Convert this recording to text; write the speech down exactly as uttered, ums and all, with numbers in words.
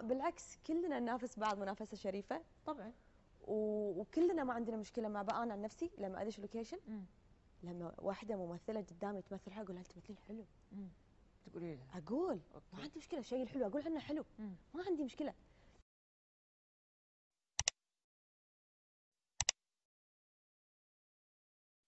بالعكس كلنا ننافس بعض منافسه شريفه طبعا. وكلنا ما عندنا مشكله مع بعض. انا عن نفسي لما ادش لوكيشن لما واحده ممثله قدامي تمثل حلو اقول لها انت تمثلين حلو. تقولي اقول أوكي. ما عندي مشكله، الشيء الحلو اقول عنه حلو. مم. ما عندي مشكله.